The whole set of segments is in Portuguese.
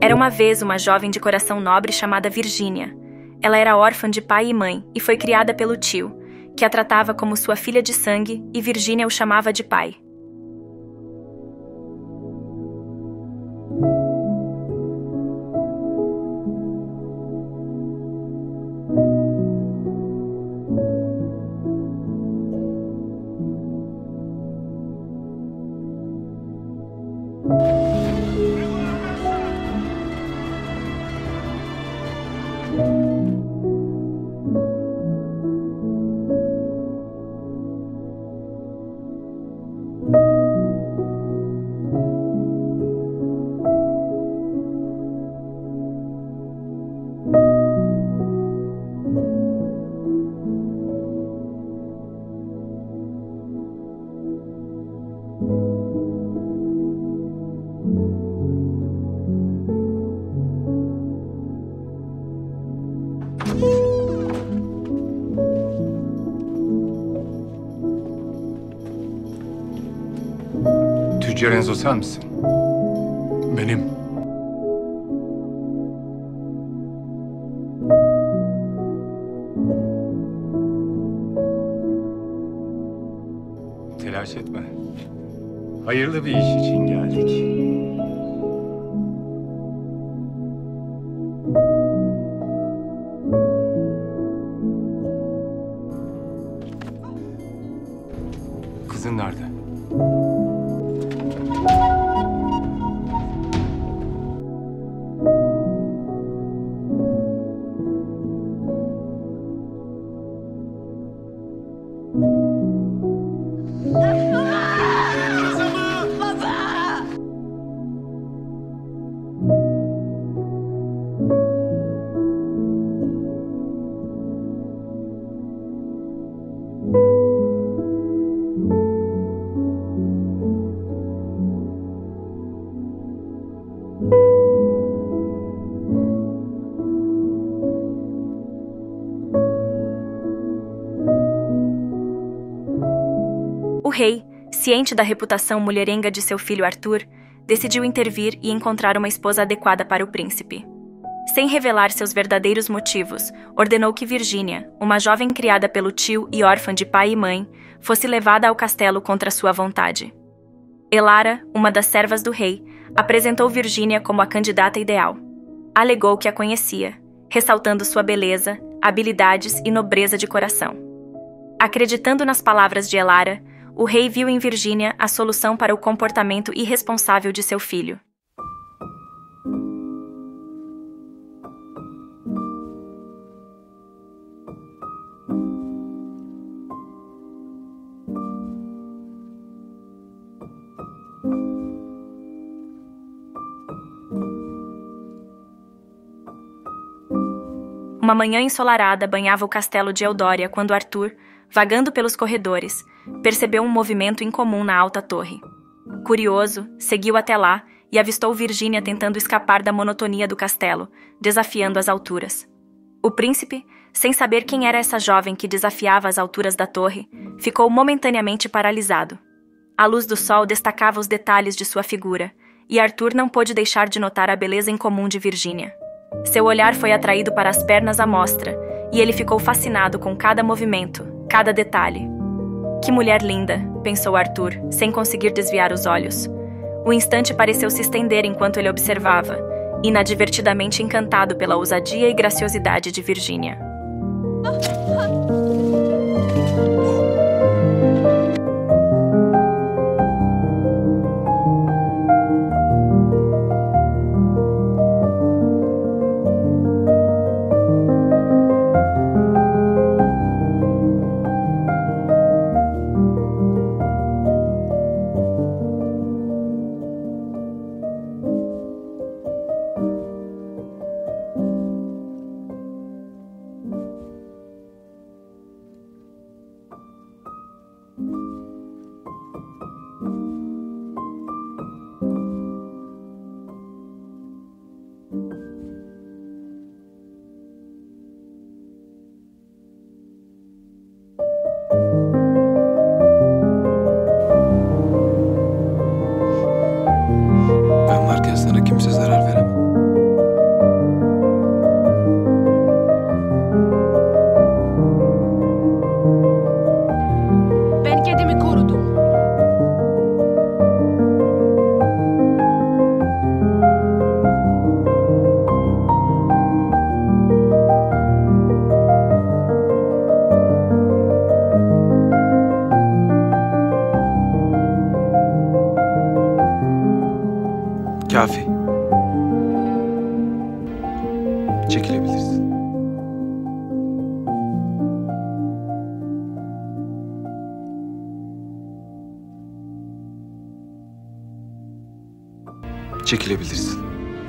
Era uma vez uma jovem de coração nobre chamada Virgínia. Ela era órfã de pai e mãe e foi criada pelo tio, que a tratava como sua filha de sangue, e Virgínia o chamava de pai. Tüccar Enzo sen misin? Benim. Telaş etme. Hayırlı bir iş için geldik. Kızın nerede? O rei, ciente da reputação mulherenga de seu filho Arthur, decidiu intervir e encontrar uma esposa adequada para o príncipe. Sem revelar seus verdadeiros motivos, ordenou que Virgínia, uma jovem criada pelo tio e órfã de pai e mãe, fosse levada ao castelo contra sua vontade. Elara, uma das servas do rei, apresentou Virgínia como a candidata ideal. Alegou que a conhecia, ressaltando sua beleza, habilidades e nobreza de coração. Acreditando nas palavras de Elara, o rei viu em Virgínia a solução para o comportamento irresponsável de seu filho. Uma manhã ensolarada banhava o castelo de Eudória quando Arthur, vagando pelos corredores, percebeu um movimento incomum na alta torre. Curioso, seguiu até lá e avistou Virgínia tentando escapar da monotonia do castelo, desafiando as alturas. O príncipe, sem saber quem era essa jovem que desafiava as alturas da torre, ficou momentaneamente paralisado. A luz do sol destacava os detalhes de sua figura, e Arthur não pôde deixar de notar a beleza incomum de Virgínia. Seu olhar foi atraído para as pernas à mostra, e ele ficou fascinado com cada movimento, cada detalhe. Que mulher linda, pensou Arthur, sem conseguir desviar os olhos. O instante pareceu se estender enquanto ele observava, inadvertidamente encantado pela ousadia e graciosidade de Virgínia. Kafi. Çekilebilirsin. Çekilebilirsin.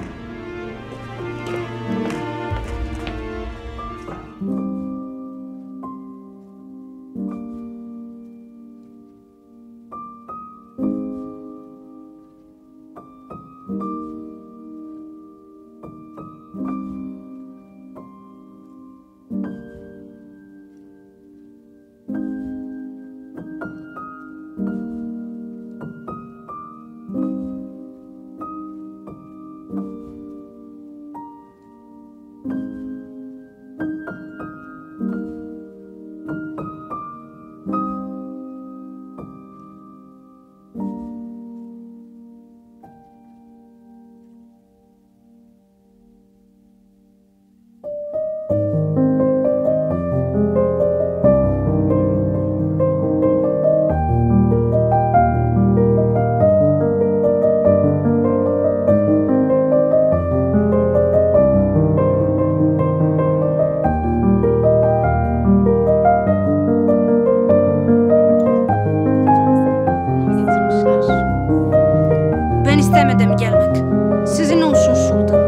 Ben istemedim gelmek. Sizin olsun sultan.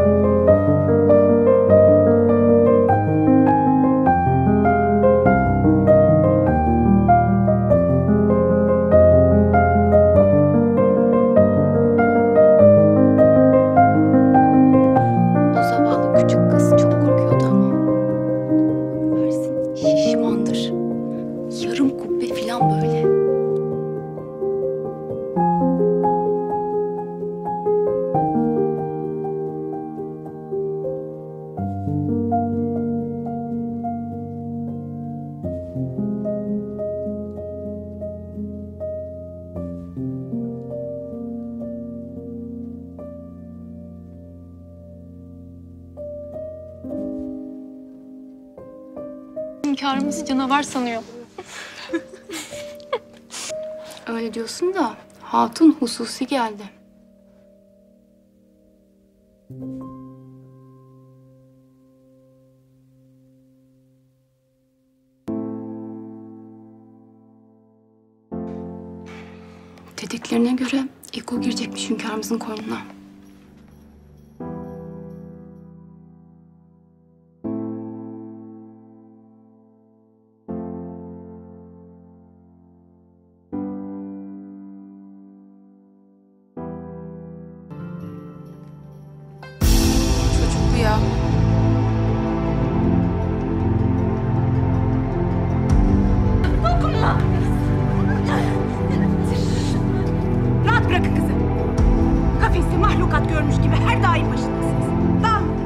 O zavallı küçük kız çok korkuyordu ama. Versin, şişmandır. Yarım kubbe falan böyle. Hünkârımızı canavar sanıyor. Öyle diyorsun da hatun hususi geldi. Dediklerine göre İko girecekmiş hünkârımızın koynuna. Çocuk bu ya. Rahat bırakın kızı. Kafeste mahlukat görmüş gibi her daim başındasınız. Tamam mı?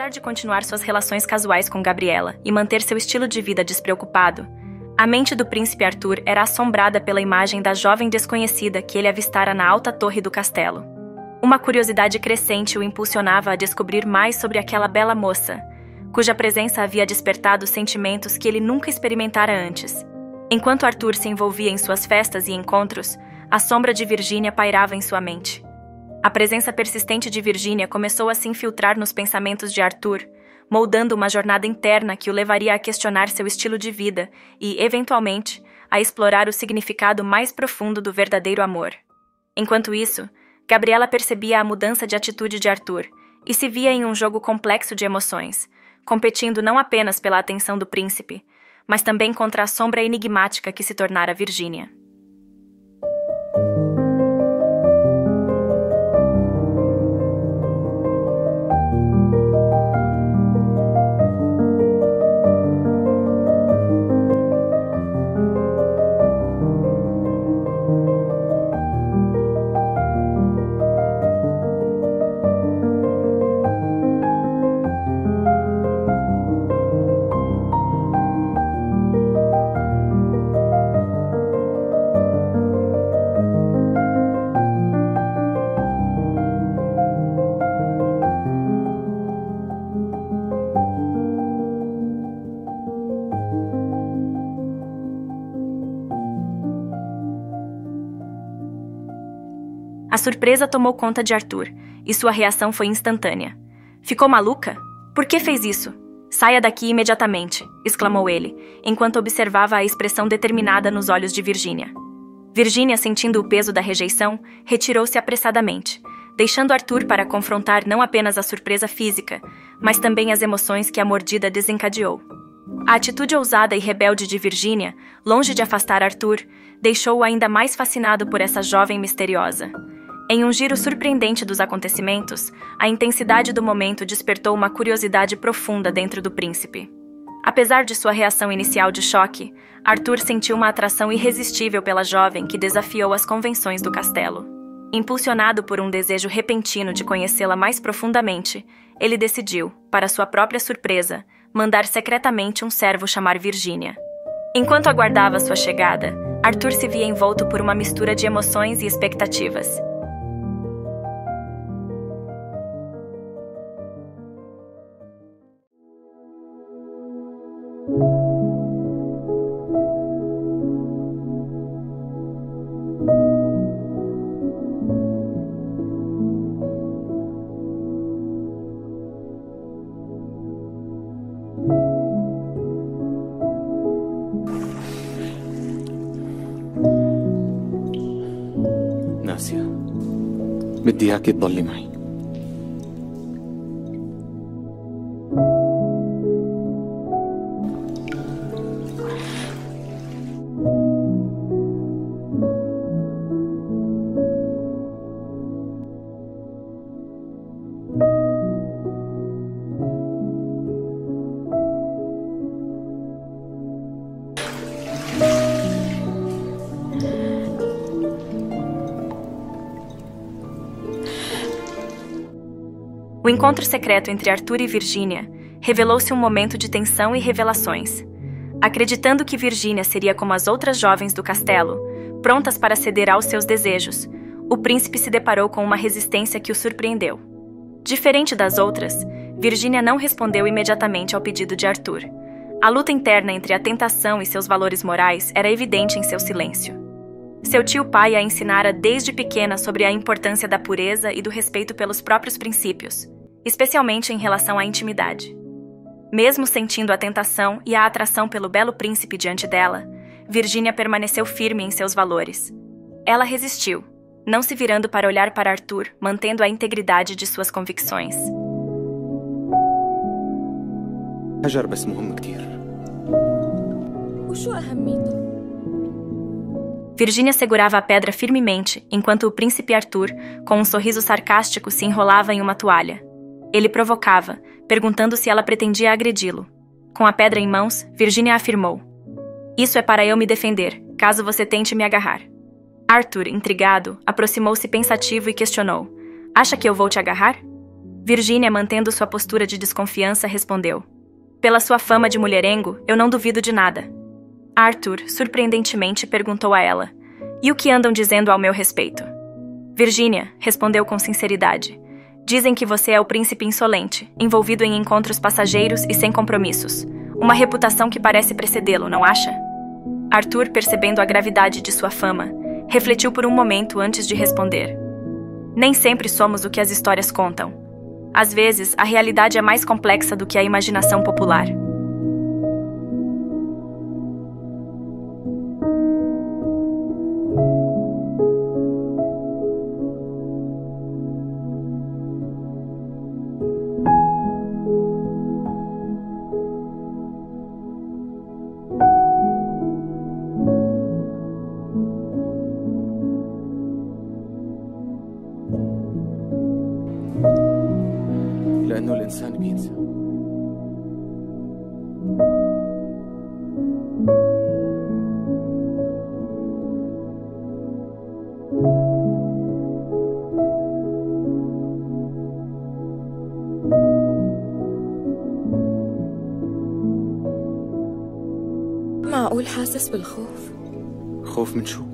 Apesar de continuar suas relações casuais com Gabriela e manter seu estilo de vida despreocupado, a mente do príncipe Arthur era assombrada pela imagem da jovem desconhecida que ele avistara na alta torre do castelo. Uma curiosidade crescente o impulsionava a descobrir mais sobre aquela bela moça, cuja presença havia despertado sentimentos que ele nunca experimentara antes. Enquanto Arthur se envolvia em suas festas e encontros, a sombra de Virgínia pairava em sua mente. A presença persistente de Virgínia começou a se infiltrar nos pensamentos de Arthur, moldando uma jornada interna que o levaria a questionar seu estilo de vida e, eventualmente, a explorar o significado mais profundo do verdadeiro amor. Enquanto isso, Gabriela percebia a mudança de atitude de Arthur e se via em um jogo complexo de emoções, competindo não apenas pela atenção do príncipe, mas também contra a sombra enigmática que se tornara Virgínia. A surpresa tomou conta de Arthur, e sua reação foi instantânea. Ficou maluca? Por que fez isso? Saia daqui imediatamente, exclamou ele, enquanto observava a expressão determinada nos olhos de Virgínia. Virgínia, sentindo o peso da rejeição, retirou-se apressadamente, deixando Arthur para confrontar não apenas a surpresa física, mas também as emoções que a mordida desencadeou. A atitude ousada e rebelde de Virgínia, longe de afastar Arthur, deixou-o ainda mais fascinado por essa jovem misteriosa. Em um giro surpreendente dos acontecimentos, a intensidade do momento despertou uma curiosidade profunda dentro do príncipe. Apesar de sua reação inicial de choque, Arthur sentiu uma atração irresistível pela jovem que desafiou as convenções do castelo. Impulsionado por um desejo repentino de conhecê-la mais profundamente, ele decidiu, para sua própria surpresa, mandar secretamente um servo chamar Virgínia. Enquanto aguardava sua chegada, Arthur se via envolto por uma mistura de emoções e expectativas. ناسيا، بدي اياكي تضلي معي. O encontro secreto entre Arthur e Virgínia revelou-se um momento de tensão e revelações. Acreditando que Virgínia seria como as outras jovens do castelo, prontas para ceder aos seus desejos, o príncipe se deparou com uma resistência que o surpreendeu. Diferente das outras, Virgínia não respondeu imediatamente ao pedido de Arthur. A luta interna entre a tentação e seus valores morais era evidente em seu silêncio. Seu tio-pai a ensinara desde pequena sobre a importância da pureza e do respeito pelos próprios princípios, especialmente em relação à intimidade. Mesmo sentindo a tentação e a atração pelo belo príncipe diante dela, Virgínia permaneceu firme em seus valores. Ela resistiu, não se virando para olhar para Arthur, mantendo a integridade de suas convicções. حجر بس مهم كتير. وشو أهميته؟ Virgínia segurava a pedra firmemente, enquanto o príncipe Arthur, com um sorriso sarcástico, se enrolava em uma toalha. Ele provocava, perguntando se ela pretendia agredi-lo. Com a pedra em mãos, Virgínia afirmou: "Isso é para eu me defender, caso você tente me agarrar." Arthur, intrigado, aproximou-se pensativo e questionou: "Acha que eu vou te agarrar?" Virgínia, mantendo sua postura de desconfiança, respondeu: "Pela sua fama de mulherengo, eu não duvido de nada." Arthur, surpreendentemente, perguntou a ela: "E o que andam dizendo ao meu respeito?" Virgínia respondeu com sinceridade: "Dizem que você é o príncipe insolente, envolvido em encontros passageiros e sem compromissos. Uma reputação que parece precedê-lo, não acha?" Arthur, percebendo a gravidade de sua fama, refletiu por um momento antes de responder. Nem sempre somos o que as histórias contam. Às vezes, a realidade é mais complexa do que a imaginação popular. لأنه الإنسان بينسى. معقول حاسس بالخوف؟ خوف من شو؟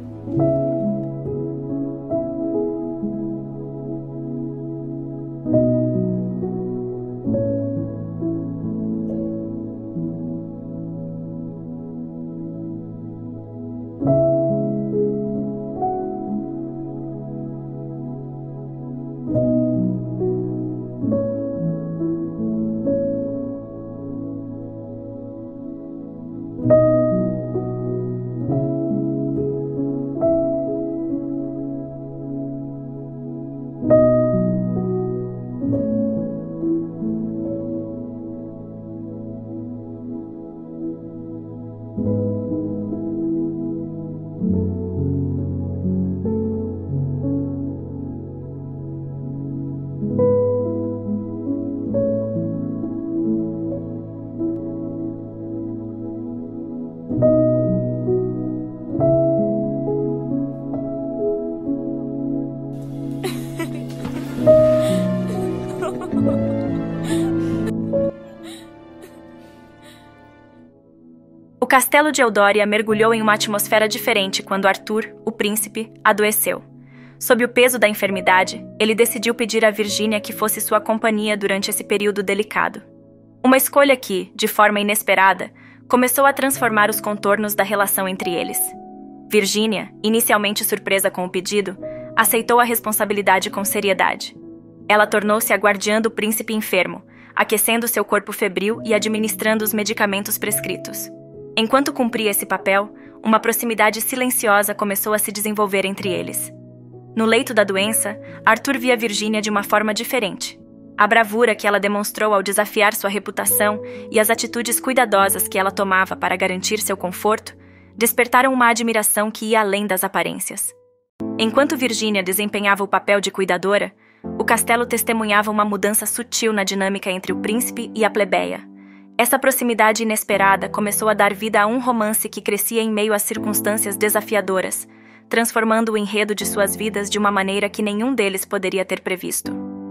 O castelo de Eudória mergulhou em uma atmosfera diferente quando Arthur, o príncipe, adoeceu. Sob o peso da enfermidade, ele decidiu pedir a Virgínia que fosse sua companhia durante esse período delicado. Uma escolha que, de forma inesperada, começou a transformar os contornos da relação entre eles. Virgínia, inicialmente surpresa com o pedido, aceitou a responsabilidade com seriedade. Ela tornou-se a guardiã do príncipe enfermo, aquecendo seu corpo febril e administrando os medicamentos prescritos. Enquanto cumpria esse papel, uma proximidade silenciosa começou a se desenvolver entre eles. No leito da doença, Arthur via Virgínia de uma forma diferente. A bravura que ela demonstrou ao desafiar sua reputação e as atitudes cuidadosas que ela tomava para garantir seu conforto despertaram uma admiração que ia além das aparências. Enquanto Virgínia desempenhava o papel de cuidadora, o castelo testemunhava uma mudança sutil na dinâmica entre o príncipe e a plebeia. Essa proximidade inesperada começou a dar vida a um romance que crescia em meio às circunstâncias desafiadoras, transformando o enredo de suas vidas de uma maneira que nenhum deles poderia ter previsto.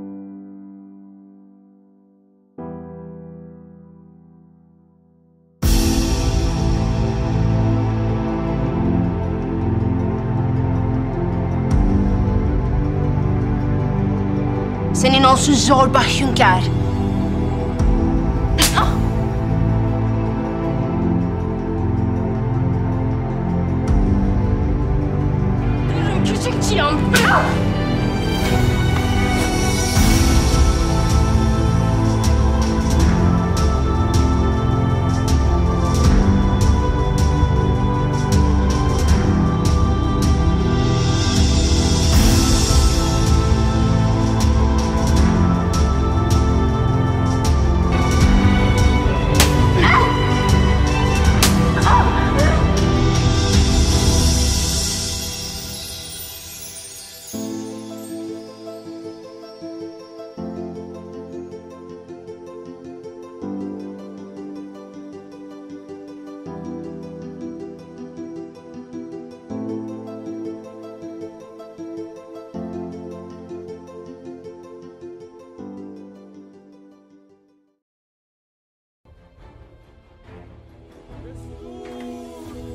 Senin olsun zorba hünkâr. Küçük Cihan, bırak!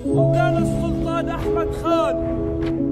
وكان السلطان أحمد خان